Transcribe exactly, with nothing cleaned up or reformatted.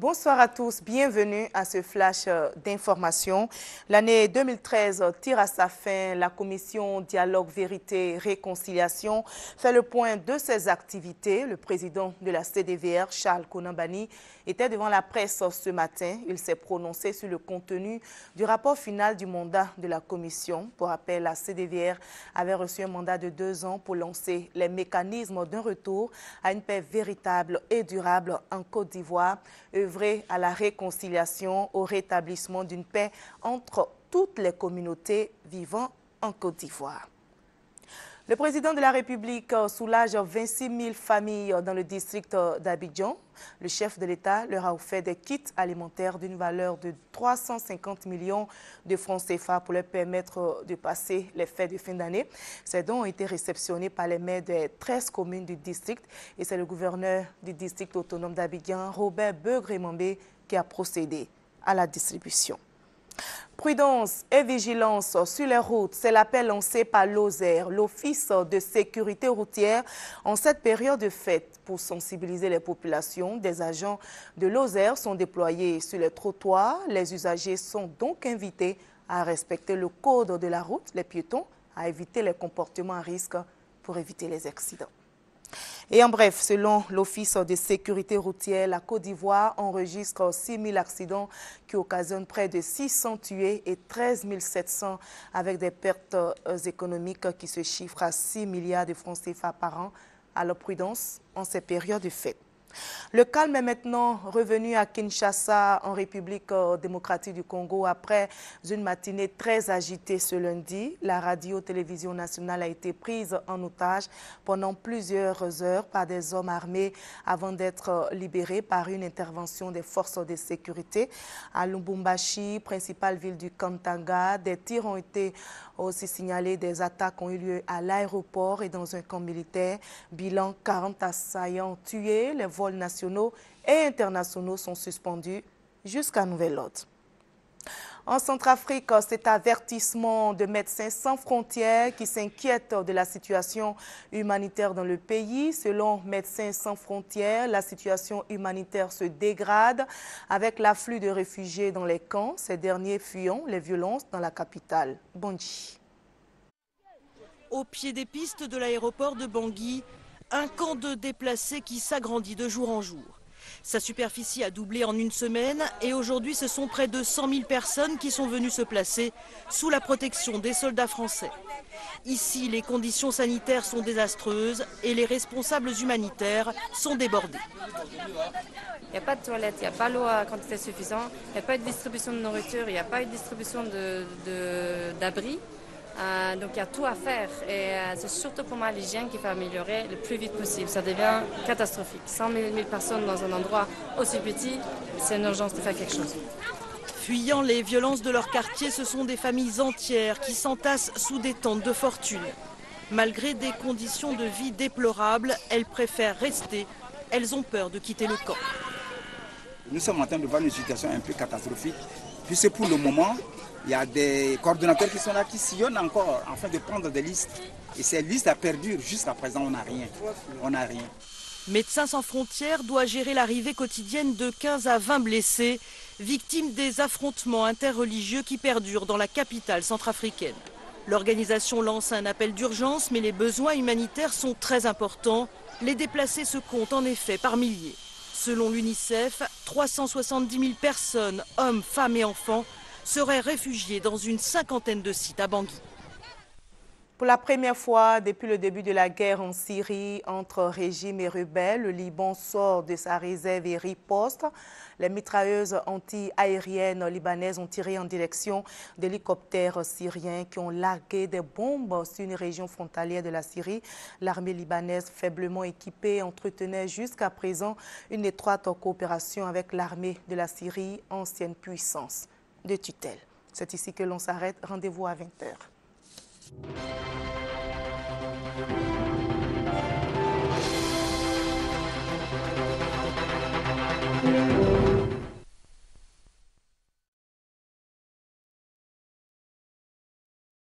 Bonsoir à tous, bienvenue à ce flash d'information. L'année deux mille treize tire à sa fin. La commission Dialogue, Vérité, Réconciliation fait le point de ses activités. Le président de la C D V R, Charles Konambani, était devant la presse ce matin. Il s'est prononcé sur le contenu du rapport final du mandat de la commission. Pour rappel, la C D V R avait reçu un mandat de deux ans pour lancer les mécanismes d'un retour à une paix véritable et durable en Côte d'Ivoire, œuvrer à la réconciliation, au rétablissement d'une paix entre toutes les communautés vivant en Côte d'Ivoire. Le président de la République soulage vingt-six mille familles dans le district d'Abidjan. Le chef de l'État leur a offert des kits alimentaires d'une valeur de trois cent cinquante millions de francs C F A pour leur permettre de passer les fêtes de fin d'année. Ces dons ont été réceptionnés par les maires des treize communes du district et c'est le gouverneur du district autonome d'Abidjan, Robert Begré-Mambé, qui a procédé à la distribution. Prudence et vigilance sur les routes, c'est l'appel lancé par l'OSER, l'Office de sécurité routière, en cette période de fête. Pour sensibiliser les populations, des agents de l'OSER sont déployés sur les trottoirs. Les usagers sont donc invités à respecter le code de la route, les piétons à éviter les comportements à risque pour éviter les accidents. Et en bref, selon l'Office de sécurité routière, la Côte d'Ivoire enregistre six mille accidents qui occasionnent près de six cents tués et treize mille sept cents avec des pertes économiques qui se chiffrent à six milliards de francs C F A par an. Alors prudence en ces périodes de fête. Le calme est maintenant revenu à Kinshasa, en République démocratique du Congo, après une matinée très agitée ce lundi. La radio-télévision nationale a été prise en otage pendant plusieurs heures par des hommes armés avant d'être libérés par une intervention des forces de sécurité. À Lubumbashi, principale ville du Katanga, des tirs ont été aussi signalés. Des attaques ont eu lieu à l'aéroport et dans un camp militaire. Bilan quarante assaillants tués. Les vols nationaux et internationaux sont suspendus jusqu'à nouvel ordre. En Centrafrique, cet avertissement de Médecins sans frontières qui s'inquiète de la situation humanitaire dans le pays. Selon Médecins sans frontières, la situation humanitaire se dégrade avec l'afflux de réfugiés dans les camps, ces derniers fuyant les violences dans la capitale, Bangui. Au pied des pistes de l'aéroport de Bangui, un camp de déplacés qui s'agrandit de jour en jour. Sa superficie a doublé en une semaine et aujourd'hui ce sont près de cent mille personnes qui sont venues se placer sous la protection des soldats français. Ici, les conditions sanitaires sont désastreuses et les responsables humanitaires sont débordés. Il n'y a pas de toilettes, il n'y a pas l'eau à quantité suffisante, il n'y a pas de distribution de nourriture, il n'y a pas de distribution d'abris. Euh, donc il y a tout à faire et euh, c'est surtout pour moi l'hygiène qu'il faut améliorer le plus vite possible. Ça devient catastrophique. cent mille personnes dans un endroit aussi petit, c'est une urgence de faire quelque chose. Fuyant les violences de leur quartier, ce sont des familles entières qui s'entassent sous des tentes de fortune. Malgré des conditions de vie déplorables, elles préfèrent rester. Elles ont peur de quitter le camp. Nous sommes en train de voir une situation un peu catastrophique, puisque pour le moment, il y a des coordonnateurs qui sont là, qui sillonnent encore, afin de prendre des listes. Et ces listes à perdure, jusqu'à présent, on n'a rien. On n'a rien. Médecins sans frontières doit gérer l'arrivée quotidienne de quinze à vingt blessés, victimes des affrontements interreligieux qui perdurent dans la capitale centrafricaine. L'organisation lance un appel d'urgence, mais les besoins humanitaires sont très importants. Les déplacés se comptent en effet par milliers. Selon l'UNICEF, trois cent soixante-dix mille personnes, hommes, femmes et enfants, seraient réfugiés dans une cinquantaine de sites à Bangui. Pour la première fois depuis le début de la guerre en Syrie entre régime et rebelles, le Liban sort de sa réserve et riposte. Les mitrailleuses anti-aériennes libanaises ont tiré en direction d'hélicoptères syriens qui ont largué des bombes sur une région frontalière de la Syrie. L'armée libanaise, faiblement équipée, entretenait jusqu'à présent une étroite coopération avec l'armée de la Syrie, ancienne puissance de tutelle. C'est ici que l'on s'arrête. Rendez-vous à vingt heures.